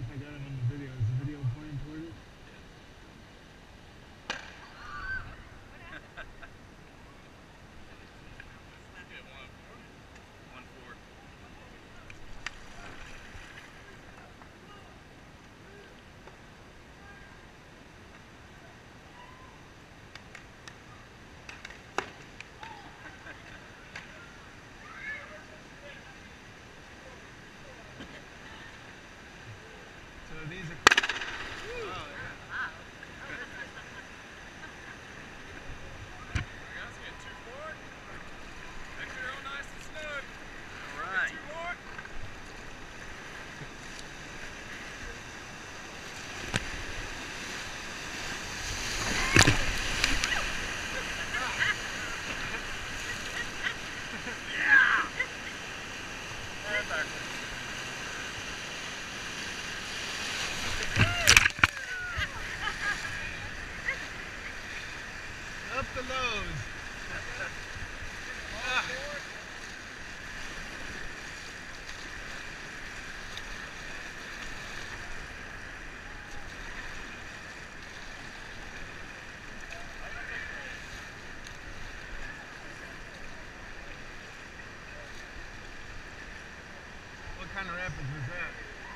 if I got him on the video. Is the video pointing toward it? So these are... Oh, yeah. Wow. Guys, get 2 more. Make sure you're all nice and snug. All right. Get 2 more. Yeah! And backwards. Up the lows. What kind of rapids was that?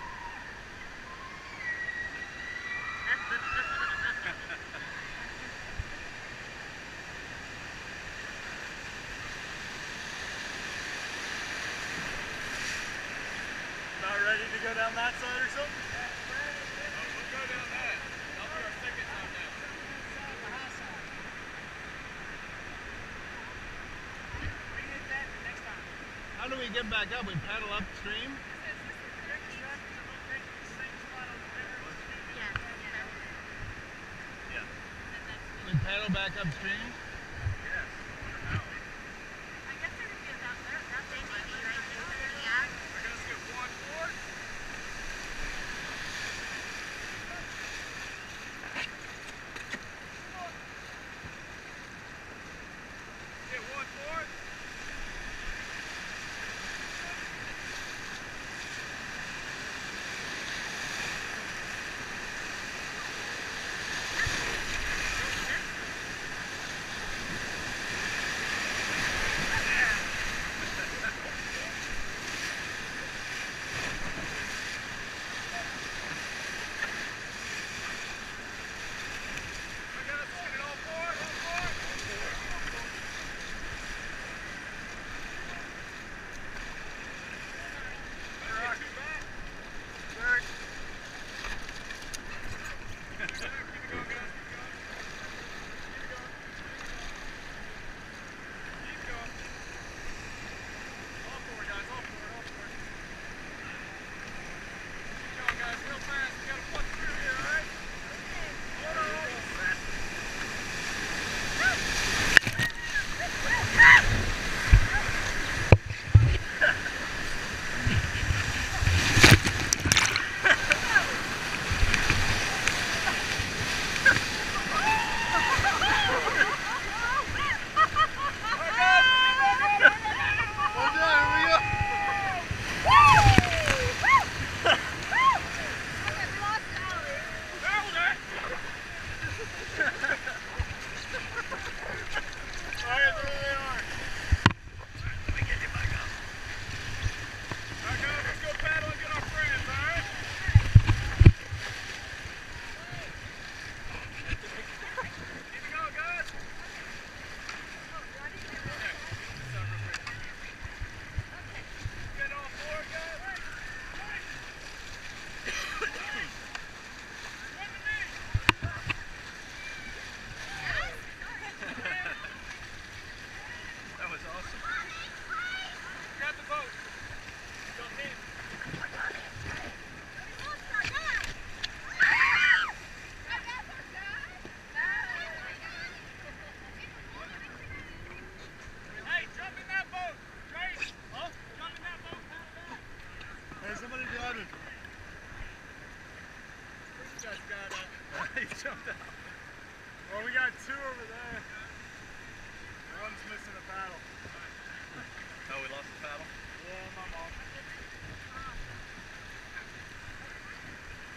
Not ready to go down that side or something? We'll go down that. I'll do our second time down. How do we get back up? We paddle upstream? Yeah. We paddle back upstream? Yes. I guess there would be about that they may be right there. Yeah. We're going to get 1 more. Get 1 more. He jumped out. Well, we got 2 over there. One's missing a paddle. Oh, we lost the paddle? Yeah, my mom.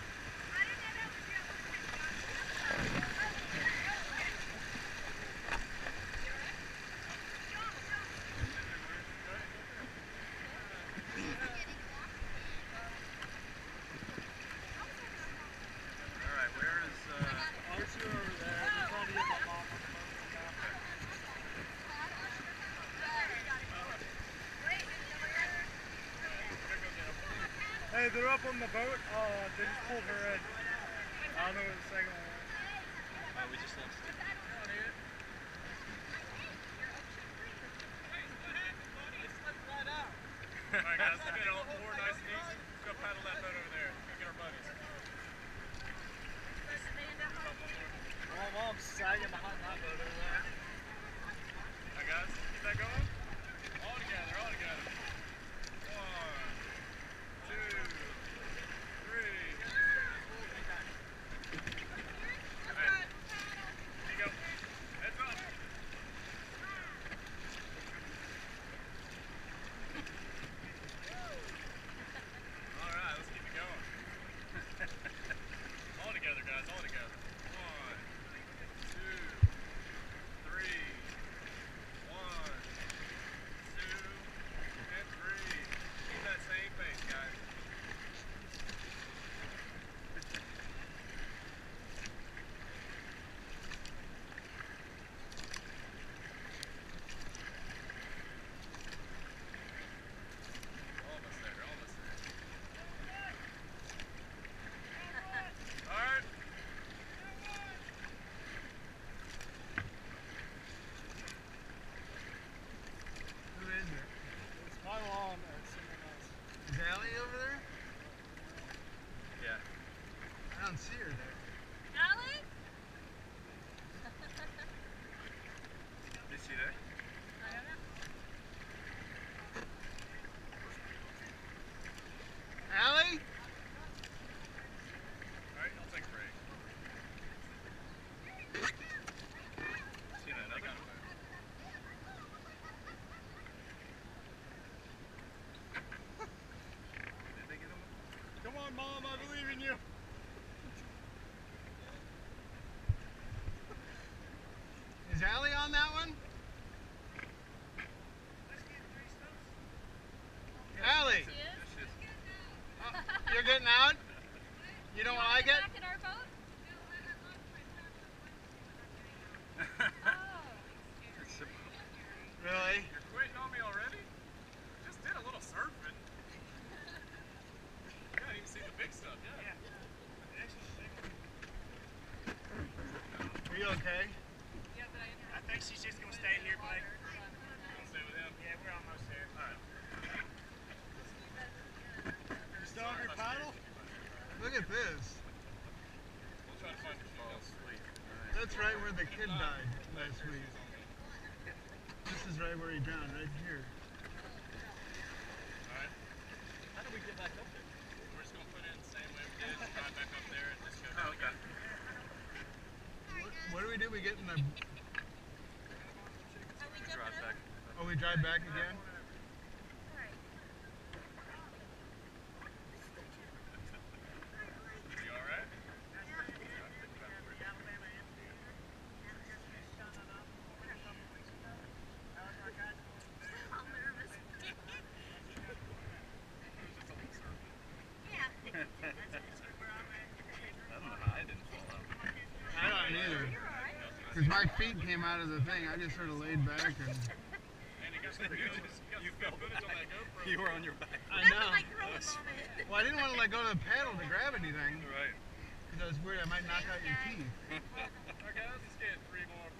Hey, they're up on the boat. They just pulled her in. I don't know what the second one was. We just lost it. Alright guys, let's get all four nice and easy. Let's go paddle that boat over there. Go get our buddies. My mom's sagging behind that boat over there. Alright guys, keep that going. All together, all together. 1, 2, 3. Alright. Here you go. Heads up. Alright, let's keep it going. All together guys, all together. 1, 2, 3. 1, 2, and 3. Keep that same pace, guys. Almost there, almost there. All right. Who is it? It's my mom and someone else. Is Allie over there? Yeah. I don't see her there. Allie? Is she there? I don't know. Allie? All right, I'll take a break. See that? I got it. Did they get him? Come on, Mom, I believe in you. Is Allie on that one? Allie, She is? you're getting out? You know what I get? Back in our boat? Really? You're quitting on me already? Just did a little surfing. You haven't even seen the big stuff yet. Are you okay? I think she's just going to stay here, Blake. Wanna stay with him? Yeah, we're almost there. All right. You still have your paddle? Look at this. We'll try to find your shoes. That's right where the kid died last week. This is right where he drowned, right here. All right. How do we get back up there? We're just gonna put it in the same way we did. Drive back up there and just go. Oh, okay. What do we do? We get in the... Are we jumping Drive over? back. Oh, we drive back again? Alright. You all right? I'm nervous. Yeah. I don't know how I didn't fall out. I don't either. You're alright. Because my feet came out of the thing. I just sort of laid back and... And you got some good, you got footage on that GoPro. You were on your back. I That's know. like throwing on it. Well, I didn't want to let go of the paddle to grab anything. Right. Because I was worried I might knock out your teeth. Alright guys, let's get 3 more